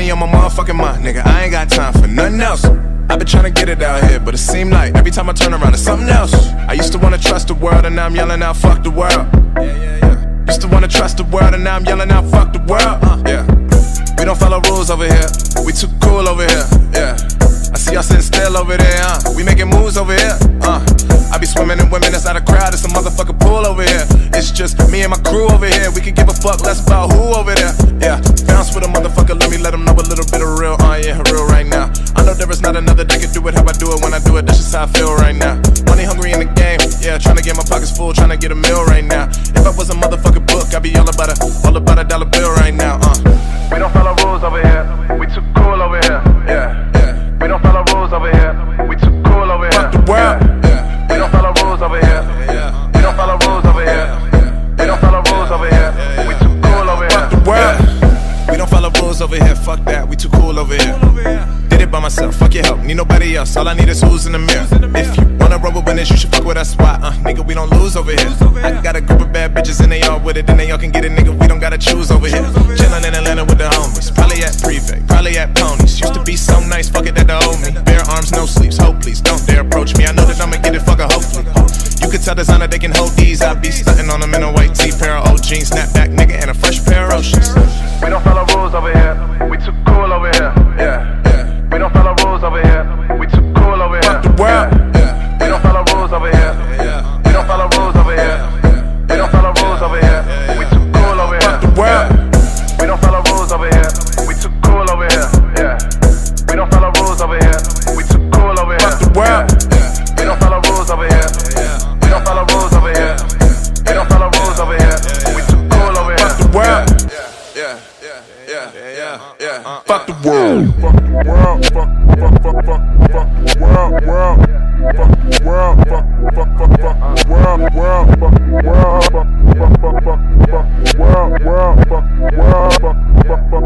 money on my motherfucking mind, nigga. I ain't got time for nothing else. I've been trying to get it out here, but it seem like every time I turn around it's something else. I used to wanna trust the world, and now I'm yelling out, fuck the world. Used to wanna trust the world, and now I'm yelling out, fuck the world. Yeah. We don't follow rules over here. We too cool over here. Yeah. I see y'all sitting still over there. We making moves over here. I be swimming in women, that's not a crowd, it's a motherfucking pool over here. It's just me and my crew over here. We can give a fuck less about who over there. Yeah. Bounce with a motherfucker, let them know a little bit of real. Yeah, real right now. I know there is not another that can do it how I do it. When I do it, that's just how I feel right now. Money hungry in the game, yeah, trying to get my pockets full, trying to get a meal right now. If I was a motherfucking book, I'd be all about a dollar bill right now. We don't follow rules over here. We too cool over here. Yeah, yeah. We don't follow rules over here. We too cool over here. Fuck the world. Yeah. We don't follow rules over here. Yeah. We don't follow rules over here. We don't follow rules over here. We too cool over here. Fuck the world. We don't follow rules over here. Fuck that. We too cool over here. Did it by myself. Fuck your help. Need nobody else. All I need is who's in the mirror. If you wanna roll with winners, you should fuck with us. Why? Nigga, we don't lose over here. I got a group of bad bitches and they all with it. And they all can get it, nigga. We don't gotta choose over here. Chillin' in Atlanta with the homies. Probably at Prefect. Probably at Ponies. Used to be so nice. Fuck it, that the old me. Bare arms, no sleeves. Hope please don't dare approach me. I know that I'ma get it. Fuck a hopefully. You could tell designer they can hold these. I be stuntin' on them in a white tee, pair of old jeans, snapback nigga, and a fresh pair of Oceans. We don't follow rules over here. We too cool over here. Yeah, yeah. We don't follow rules over here. We too cool over here. Fuck the world. Yeah. We don't follow rules over here. Yeah. We don't follow rules over here. We don't follow rules over here. We too cool over here. Fuck the world. We don't follow rules over here. We too cool over here. Yeah. We don't follow rules over here. We too cool over here. Fuck the world. We don't follow rules over here. We don't follow rules over here. We don't follow rules over here. We too cool over here. Fuck the world. Yeah. Fuck the world. Fuck the world. Fuck the world. Fuck the world. Fuck the world. Fuck world. Fuck the world. Fuck the world. Fuck the world. Fuck the world. Fuck the world. Fuck the world. Fuck